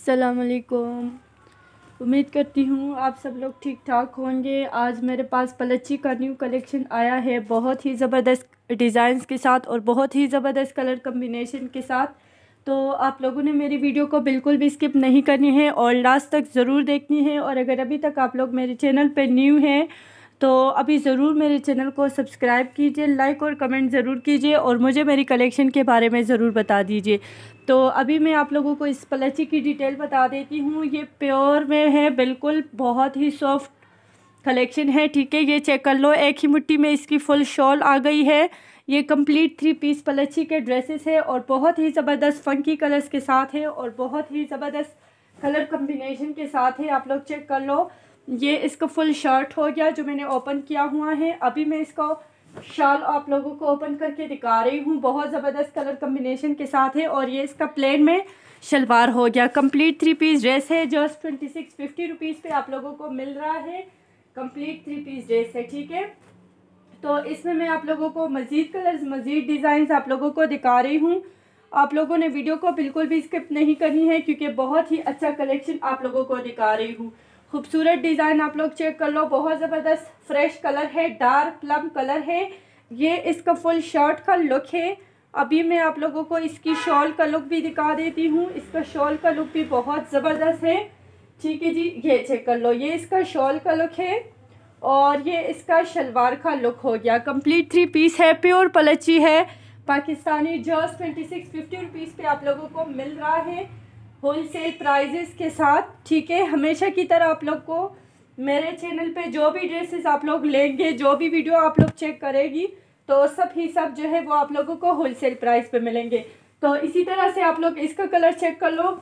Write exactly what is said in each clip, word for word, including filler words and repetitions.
अस्सलाम वालेकुम। उम्मीद करती हूँ आप सब लोग ठीक ठाक होंगे। आज मेरे पास पलच्ची का न्यू कलेक्शन आया है, बहुत ही ज़बरदस्त डिज़ाइंस के साथ और बहुत ही ज़बरदस्त कलर कम्बिनेशन के साथ। तो आप लोगों ने मेरी वीडियो को बिल्कुल भी स्किप नहीं करनी है और लास्ट तक ज़रूर देखनी है। और अगर अभी तक आप लोग मेरे चैनल पर न्यू हैं तो अभी ज़रूर मेरे चैनल को सब्सक्राइब कीजिए, लाइक और कमेंट ज़रूर कीजिए और मुझे मेरी कलेक्शन के बारे में ज़रूर बता दीजिए। तो अभी मैं आप लोगों को इस पलच्ची की डिटेल बता देती हूँ। ये प्योर में है, बिल्कुल बहुत ही सॉफ्ट कलेक्शन है, ठीक है। ये चेक कर लो, एक ही मुट्ठी में इसकी फुल शॉल आ गई है। ये कंप्लीट थ्री पीस पलच्ची के ड्रेसेस है और बहुत ही ज़बरदस्त फंकी कलर्स के साथ है और बहुत ही ज़बरदस्त कलर कम्बिनेशन के साथ है। आप लोग चेक कर लो, ये इसका फुल शर्ट हो गया जो मैंने ओपन किया हुआ है। अभी मैं इसका शाल आप लोगों को ओपन करके दिखा रही हूँ, बहुत ज़बरदस्त कलर कम्बिनेशन के साथ है। और ये इसका प्लेन में शलवार हो गया। कंप्लीट थ्री पीस ड्रेस है, just twenty six fifty rupees पे आप लोगों को मिल रहा है। कंप्लीट थ्री पीस ड्रेस है, ठीक है। तो इसमें मैं आप लोगों को मज़ीद कलर्स मज़ीद डिज़ाइन आप लोगों को दिखा रही हूँ। आप लोगों ने वीडियो को बिल्कुल भी स्किप नहीं करनी है क्योंकि बहुत ही अच्छा कलेक्शन आप लोगों को दिखा रही हूँ। खूबसूरत डिज़ाइन आप लोग चेक कर लो, बहुत ज़बरदस्त फ्रेश कलर है, डार्क प्लम कलर है। ये इसका फुल शर्ट का लुक है। अभी मैं आप लोगों को इसकी शॉल का लुक भी दिखा देती हूँ। इसका शॉल का लुक भी बहुत ज़बरदस्त है, ठीक है जी। ये चेक कर लो, ये इसका शॉल का लुक है और ये इसका शलवार का लुक हो गया। कंप्लीट थ्री पीस है, प्योर पलच्ची है Pakistani, just twenty six fifty rupees पे आप लोगों को मिल रहा है होलसेल प्राइजेस के साथ, ठीक है। हमेशा की तरह आप लोग को मेरे चैनल पे जो भी ड्रेसेस आप लोग लेंगे, जो भी वीडियो आप लोग चेक करेगी, तो सब ही सब जो है वो आप लोगों को होलसेल प्राइस पे मिलेंगे। तो इसी तरह से आप लोग इसका कलर चेक कर लो,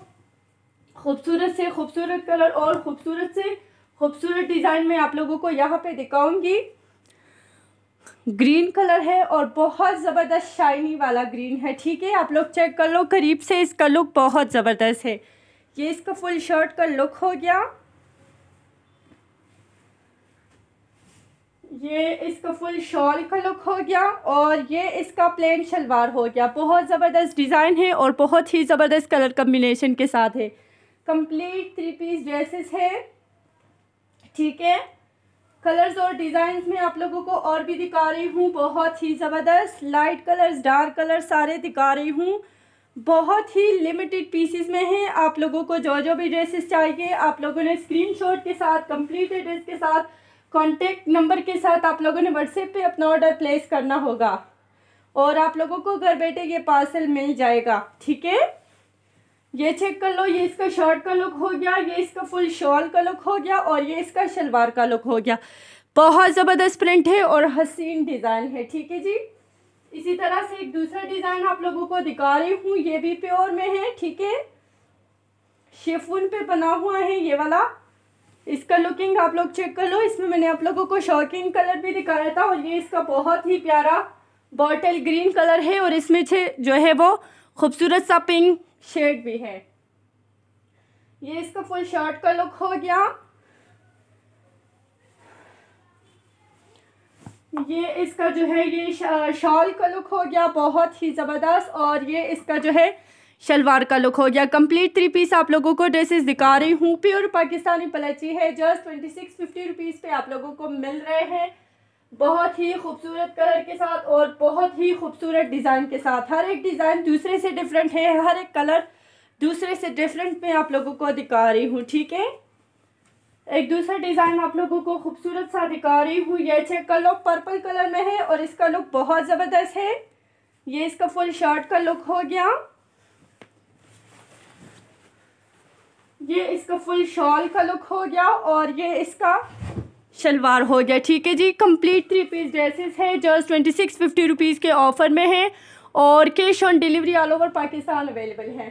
खूबसूरत से खूबसूरत कलर और खूबसूरत से खूबसूरत डिज़ाइन में आप लोगों को यहाँ पे दिखाऊंगी। ग्रीन कलर है और बहुत ज़बरदस्त शाइनी वाला ग्रीन है, ठीक है। आप लोग चेक कर लो करीब से, इसका लुक बहुत ज़बरदस्त है। ये इसका फुल शर्ट का लुक हो गया, ये इसका फुल शॉल का लुक हो गया और ये इसका प्लेन शलवार हो गया। बहुत ज़बरदस्त डिज़ाइन है और बहुत ही ज़बरदस्त कलर कम्बिनेशन के साथ है। कंप्लीट थ्री पीस ड्रेसेस है, ठीक है। कलर्स और डिज़ाइंस में आप लोगों को और भी दिखा रही हूँ, बहुत ही ज़बरदस्त लाइट कलर्स डार्क कलर सारे दिखा रही हूँ। बहुत ही लिमिटेड पीसेस में है। आप लोगों को जो जो भी ड्रेसेस चाहिए आप लोगों ने स्क्रीनशॉट के साथ, कंप्लीट एड्रेस के साथ, कॉन्टेक्ट नंबर के साथ आप लोगों ने व्हाट्सएप पे अपना ऑर्डर प्लेस करना होगा और आप लोगों को घर बैठे ये पार्सल मिल जाएगा, ठीक है। ये चेक कर लो, ये इसका शर्ट का लुक हो गया, ये इसका फुल शॉल का लुक हो गया और ये इसका शलवार का लुक हो गया। बहुत ज़बरदस्त प्रिंट है और हसीन डिज़ाइन है, ठीक है जी। इसी तरह से एक दूसरा डिज़ाइन आप लोगों को दिखा रही हूँ, ये भी प्योर में है, ठीक है। शिफॉन पे बना हुआ है ये वाला। इसका लुकिंग आप लोग चेक कर लो, इसमें मैंने आप लोगों को शॉकिंग कलर भी दिखाया था और ये इसका बहुत ही प्यारा बॉटल ग्रीन कलर है और इसमें से जो है वो खूबसूरत सा पिंक शेड भी है। ये इसका फुल शर्ट का लुक हो गया, ये इसका जो है ये शॉल का लुक हो गया बहुत ही ज़बरदस्त और ये इसका जो है शलवार का लुक हो गया। कंप्लीट थ्री पीस आप लोगों को ड्रेसेस दिखा रही हूँ। प्योर पाकिस्तानी पलच्ची है, just twenty six fifty rupees पे आप लोगों को मिल रहे हैं, बहुत ही खूबसूरत कलर के साथ और बहुत ही खूबसूरत डिज़ाइन के साथ। हर एक डिज़ाइन दूसरे से डिफरेंट है, हर एक कलर दूसरे से डिफरेंट में आप लोगों को दिखा रही हूँ, ठीक है। एक दूसरा डिज़ाइन आप लोगों को खूबसूरत सा दिखा रही हूँ। ये चेक कर लो, पर्पल कलर में है और इसका लुक बहुत ज़बरदस्त है। ये इसका फुल शर्ट का लुक हो गया, ये इसका फुल शॉल का लुक हो गया और ये इसका शलवार हो गया, ठीक है जी। कंप्लीट थ्री पीस ड्रेसेस है, just twenty six fifty rupees के ऑफर में है और cash on delivery all over Pakistan available है।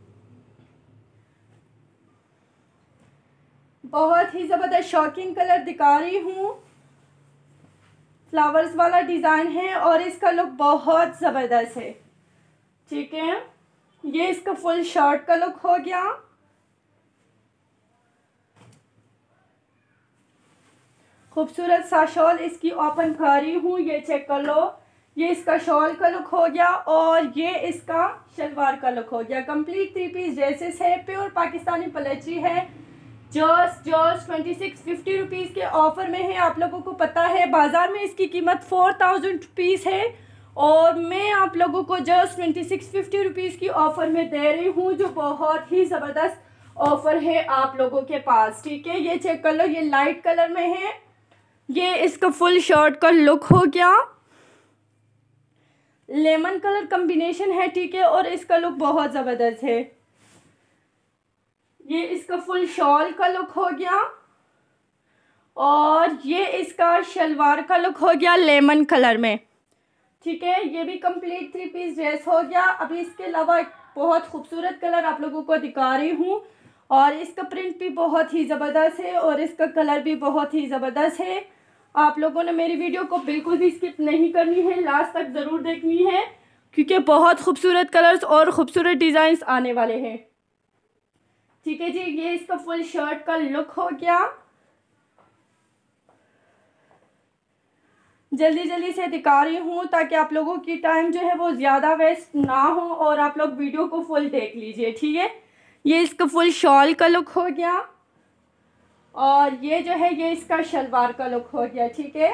बहुत ही ज़बरदस्त शॉकिंग कलर दिखा रही हूँ, फ्लावर्स वाला डिज़ाइन है और इसका लुक बहुत ज़बरदस्त है, ठीक है। ये इसका फुल शर्ट का लुक हो गया, खूबसूरत सा शॉल इसकी ओपन कर रही हूँ। ये चेक कर लो, ये इसका शॉल का लुक हो गया और ये इसका शलवार का लुक हो गया। कंप्लीट थ्री पीस ड्रेसेस है, प्योर पाकिस्तानी पलेची है। Just just twenty six fifty rupees के ऑफ़र में है। आप लोगों को पता है बाज़ार में इसकी कीमत फोर थाउजेंड रुपीज़ है और मैं आप लोगों को just twenty six fifty rupees की ऑफ़र में दे रही हूँ, जो बहुत ही ज़बरदस्त ऑफ़र है आप लोगों के पास। ठीक है, ये चेक कर लो, ये लाइट कलर में है। ये इसका फुल शर्ट का लुक हो गया, लेमन कलर कॉम्बिनेशन है। ठीक है, और इसका लुक बहुत ज़बरदस्त है। ये इसका फुल शॉल का लुक हो गया और ये इसका शलवार का लुक हो गया लेमन कलर में। ठीक है, ये भी कंप्लीट थ्री पीस ड्रेस हो गया। अभी इसके अलावा एक बहुत खूबसूरत कलर आप लोगों को दिखा रही हूँ और इसका प्रिंट भी बहुत ही ज़बरदस्त है और इसका कलर भी बहुत ही ज़बरदस्त है। आप लोगों ने मेरी वीडियो को बिल्कुल भी स्किप नहीं करनी है, लास्ट तक ज़रूर देखनी है क्योंकि बहुत खूबसूरत कलर्स और ख़ूबसूरत डिज़ाइंस आने वाले हैं। ठीक है जी, ये इसका फुल शर्ट का लुक हो गया। जल्दी जल्दी से दिखा रही हूँ ताकि आप लोगों की टाइम जो है वो ज़्यादा वेस्ट ना हो और आप लोग वीडियो को फुल देख लीजिए। ठीक है, ये इसका फुल शॉल का लुक हो गया और ये जो है ये इसका शलवार का लुक हो गया। ठीक है,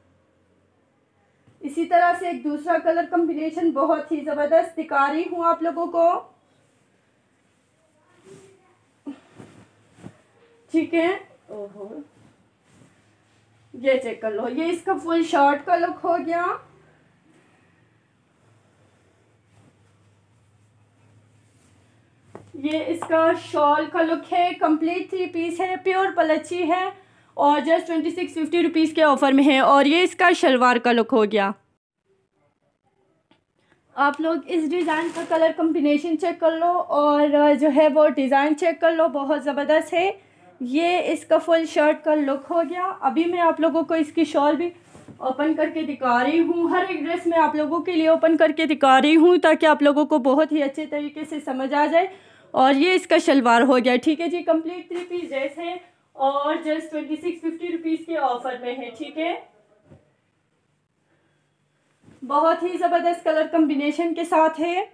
इसी तरह से एक दूसरा कलर कॉम्बिनेशन बहुत ही ज़बरदस्त दिखा रही हूँ आप लोगों को। ठीक है, ओहो, ये चेक कर लो, ये इसका फुल शर्ट का लुक हो गया। ये इसका शॉल का लुक है, कंप्लीट थ्री पीस है, प्योर पलची है और just twenty six fifty rupees के ऑफ़र में है। और ये इसका शलवार का लुक हो गया। आप लोग इस डिज़ाइन का कलर कॉम्बिनेशन चेक कर लो और जो है वो डिज़ाइन चेक कर लो, बहुत ज़बरदस्त है। ये इसका फुल शर्ट का लुक हो गया। अभी मैं आप लोगों को इसकी शॉल भी ओपन करके दिखा रही हूँ। हर एक ड्रेस मैं आप लोगों के लिए ओपन करके दिखा रही हूँ ताकि आप लोगों को बहुत ही अच्छे तरीके से समझ आ जाए। और ये इसका शलवार हो गया। ठीक है जी, कंप्लीट थ्री पीस ड्रेस है और just twenty six fifty rupees के ऑफ़र में है। ठीक है, बहुत ही ज़बरदस्त कलर कॉम्बिनेशन के साथ है।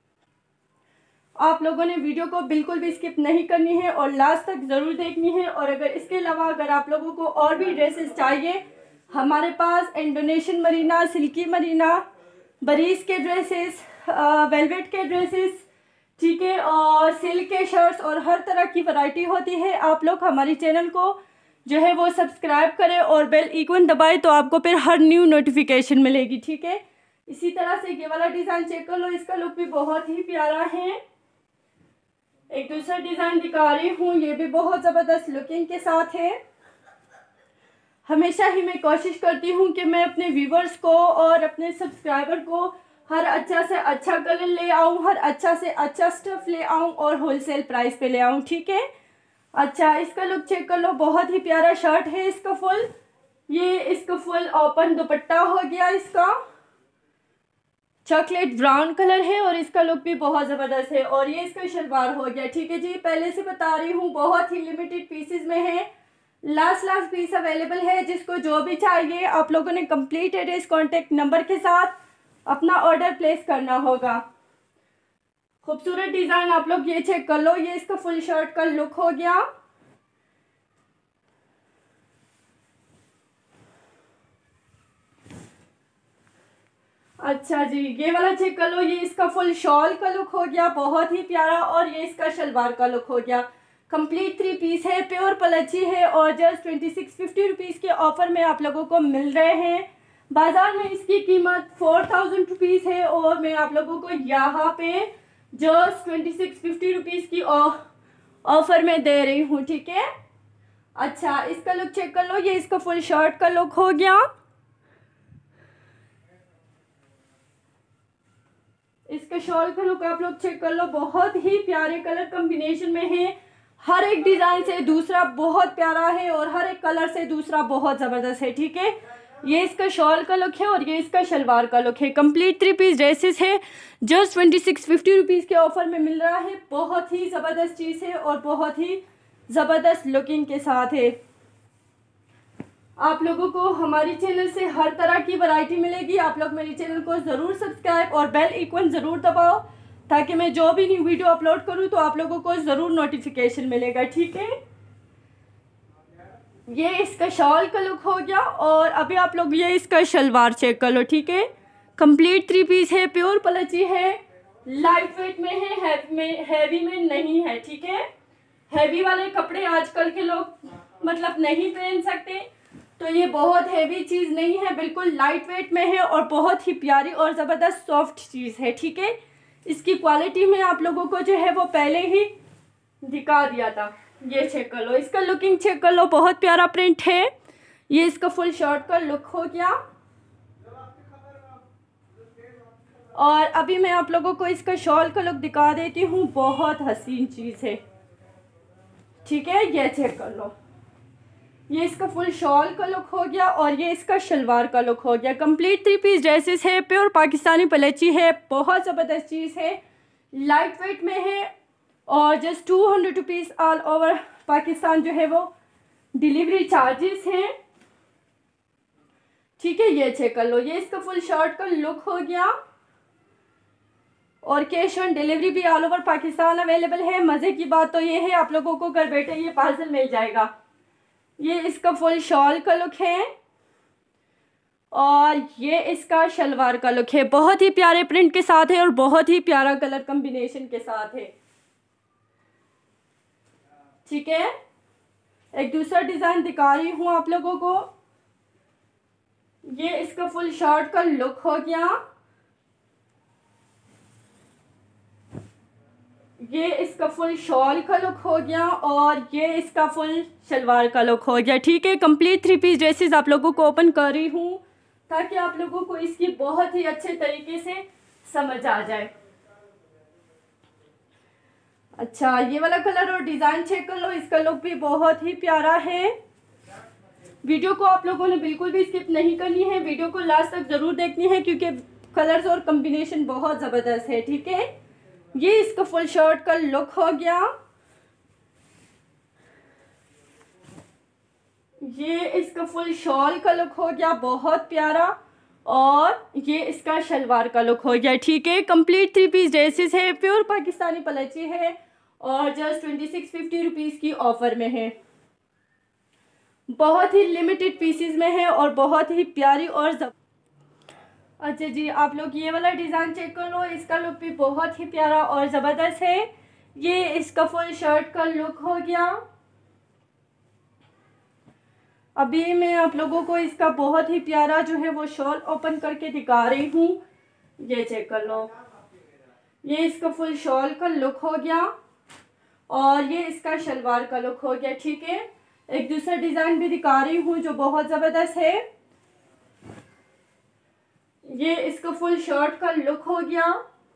आप लोगों ने वीडियो को बिल्कुल भी स्किप नहीं करनी है और लास्ट तक ज़रूर देखनी है। और अगर इसके अलावा अगर आप लोगों को और भी ड्रेसेस चाहिए, हमारे पास इंडोनेशियन मरीना, सिल्की मरीना, बरीज के ड्रेसेस, वेलवेट के ड्रेसेस, ठीक है, और सिल्क के शर्ट्स और हर तरह की वैरायटी होती है। आप लोग हमारे चैनल को जो है वो सब्सक्राइब करें और बेल आइकन दबाएं तो आपको फिर हर न्यू नोटिफिकेशन मिलेगी। ठीक है, इसी तरह से ये वाला डिज़ाइन चेक कर लो, इसका लुक भी बहुत ही प्यारा है। एक दूसरा डिज़ाइन दिखा रही हूँ, ये भी बहुत ज़बरदस्त लुकिंग के साथ है। हमेशा ही मैं कोशिश करती हूँ कि मैं अपने व्यूवर्स को और अपने सब्सक्राइबर को हर अच्छा से अच्छा कलर ले आऊँ, हर अच्छा से अच्छा स्टफ़ ले आऊँ और होलसेल प्राइस पे ले आऊँ। ठीक है, अच्छा, इसका लुक चेक कर लो, बहुत ही प्यारा शर्ट है इसका फुल। ये इसका फुल ओपन दुपट्टा हो गया, इसका चॉकलेट ब्राउन कलर है और इसका लुक भी बहुत ज़बरदस्त है। और ये इसका शलवार हो गया। ठीक है जी, पहले से बता रही हूँ बहुत ही लिमिटेड पीसेस में है, लास्ट लास्ट पीस अवेलेबल है। जिसको जो भी चाहिए आप लोगों ने कंप्लीट एड्रेस कॉन्टेक्ट नंबर के साथ अपना ऑर्डर प्लेस करना होगा। खूबसूरत डिज़ाइन आप लोग ये चेक कर लो, ये इसका फुल शर्ट का लुक हो गया। अच्छा जी, ये वाला चेक कर लो, ये इसका फुल शॉल का लुक हो गया, बहुत ही प्यारा। और ये इसका शलवार का लुक हो गया। कंप्लीट थ्री पीस है, प्योर पलची है और just twenty six fifty rupees के ऑफ़र में आप लोगों को मिल रहे हैं। बाज़ार में इसकी कीमत फोर थाउजेंड रुपीज़ है और मैं आप लोगों को यहाँ पे just twenty six fifty rupees की ऑफ़र में दे रही हूँ। ठीक है, अच्छा, इसका लुक चेक कर लो, ये इसका फुल शर्ट का लुक हो गया। इसका शॉल का लुक आप लोग चेक कर लो, बहुत ही प्यारे कलर कॉम्बिनेशन में है। हर एक डिज़ाइन से दूसरा बहुत प्यारा है और हर एक कलर से दूसरा बहुत ज़बरदस्त है। ठीक है, ये इसका शॉल का लुक है और ये इसका शलवार का लुक है। कंप्लीट थ्री पीस ड्रेसेस है, just twenty six fifty rupees के ऑफ़र में मिल रहा है। बहुत ही ज़बरदस्त चीज़ है और बहुत ही ज़बरदस्त लुकिंग के साथ है। आप लोगों को हमारी चैनल से हर तरह की वैरायटी मिलेगी। आप लोग मेरी चैनल को ज़रूर सब्सक्राइब और बेल आइकन ज़रूर दबाओ, ताकि मैं जो भी न्यू वीडियो अपलोड करूं तो आप लोगों को ज़रूर नोटिफिकेशन मिलेगा। ठीक है, ये इसका शॉल का लुक हो गया। और अभी आप लोग ये इसका शलवार चेक कर लो। ठीक है, कंप्लीट थ्री पीस है, प्योर पलची है, लाइट वेट में है, हैवी में हैवी में नहीं है। ठीक है, हैवी वाले कपड़े आजकल के लोग मतलब नहीं पहन सकते, तो ये बहुत हैवी चीज़ नहीं है, बिल्कुल लाइट वेट में है और बहुत ही प्यारी और ज़बरदस्त सॉफ्ट चीज़ है। ठीक है, इसकी क्वालिटी में आप लोगों को जो है वो पहले ही दिखा दिया था। ये चेक कर लो, इसका लुकिंग चेक कर लो, बहुत प्यारा प्रिंट है। ये इसका फुल शर्ट का लुक हो गया। और अभी मैं आप लोगों को इसका शॉल का लुक दिखा देती हूँ, बहुत हसीन चीज़ है। ठीक है, ये चेक कर लो, ये इसका फुल शॉल का लुक हो गया और ये इसका शलवार का लुक हो गया। कंप्लीट थ्री पीस ड्रेसेस है, प्योर पाकिस्तानी पलेची है, बहुत ज़बरदस्त चीज़ है, लाइट वेट में है और just two hundred rupees all over Pakistan जो है वो डिलीवरी चार्जेस हैं। ठीक है, ये चेक कर लो, ये इसका फुल शर्ट का लुक हो गया और कैश ऑन डिलीवरी भी ऑल ओवर पाकिस्तान अवेलेबल है। मज़े की बात तो ये है, आप लोगों को घर बैठे ये पार्सल मिल जाएगा। ये इसका फुल शॉल का लुक है और ये इसका शलवार का लुक है, बहुत ही प्यारे प्रिंट के साथ है और बहुत ही प्यारा कलर कॉम्बिनेशन के साथ है। ठीक है, एक दूसरा डिज़ाइन दिखा रही हूँ आप लोगों को। ये इसका फुल शर्ट का लुक हो गया, ये इसका फुल शॉल का लुक हो गया और ये इसका फुल शलवार का लुक हो गया। ठीक है, कंप्लीट थ्री पीस ड्रेसेस आप लोगों को ओपन कर रही हूँ ताकि आप लोगों को इसकी बहुत ही अच्छे तरीके से समझ आ जाए। अच्छा, ये वाला कलर और डिज़ाइन चेक कर लो, इसका लुक भी बहुत ही प्यारा है। वीडियो को आप लोगों ने बिल्कुल भी स्किप नहीं करनी है, वीडियो को लास्ट तक ज़रूर देखनी है क्योंकि कलर्स और कॉम्बिनेशन बहुत ज़बरदस्त है। ठीक है, ये इसका फुल शर्ट का लुक हो गया, ये इसका फुल शॉल का लुक हो गया, बहुत प्यारा, और ये इसका शलवार का लुक हो गया। ठीक है, कंप्लीट थ्री पीस ड्रेसेस है, प्योर पाकिस्तानी पलची है और just twenty six fifty rupees की ऑफ़र में है। बहुत ही लिमिटेड पीसीज में है और बहुत ही प्यारी और जब अच्छा जी, आप लोग ये वाला डिज़ाइन चेक कर लो, इसका लुक भी बहुत ही प्यारा और ज़बरदस्त है। ये इसका फुल शर्ट का लुक हो गया। अभी मैं आप लोगों को इसका बहुत ही प्यारा जो है वो शॉल ओपन करके दिखा रही हूँ, ये चेक कर लो। ये इसका फुल शॉल का लुक हो गया और ये इसका शलवार का लुक हो गया। ठीक है, एक दूसरा डिज़ाइन भी दिखा रही हूँ जो बहुत ज़बरदस्त है। ये इसका फुल शर्ट का लुक हो गया।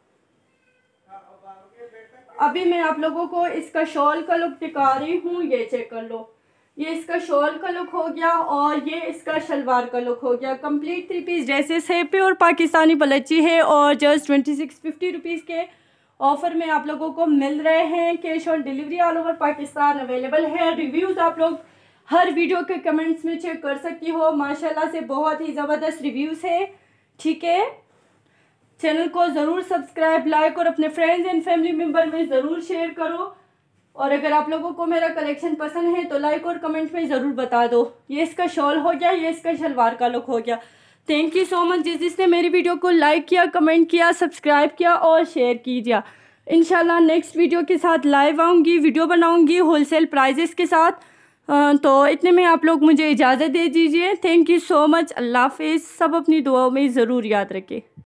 अभी मैं आप लोगों को इसका शॉल का लुक दिखा रही हूँ, ये चेक कर लो। ये इसका शॉल का लुक हो गया और ये इसका शलवार का लुक हो गया। कंप्लीट थ्री पीस ड्रेसेस है, प्योर पाकिस्तानी पलची है और just twenty six fifty rupees के ऑफ़र में आप लोगों को मिल रहे हैं। Cash on delivery all over Pakistan available है। रिव्यूज़ आप लोग हर वीडियो के कमेंट्स में चेक कर सकती हो, माशाल्लाह से बहुत ही ज़बरदस्त रिव्यूज़ है। ठीक है, चैनल को ज़रूर सब्सक्राइब, लाइक और अपने फ्रेंड्स एंड फैमिली मेम्बर में ज़रूर शेयर करो। और अगर आप लोगों को मेरा कलेक्शन पसंद है तो लाइक और कमेंट में ज़रूर बता दो। ये इसका शॉल हो गया, ये इसका शलवार का लुक हो गया। थैंक यू सो मच जिस जिसने मेरी वीडियो को लाइक किया, कमेंट किया, सब्सक्राइब किया और शेयर कीजिए। इंशाल्लाह नेक्स्ट वीडियो के साथ लाइव आऊँगी, वीडियो बनाऊँगी होलसेल प्राइजेस के साथ। तो इतने में आप लोग मुझे इजाज़त दे दीजिए। थैंक यू सो मच, अल्लाह हाफिज़। सब अपनी दुआओं में ज़रूर याद रखें।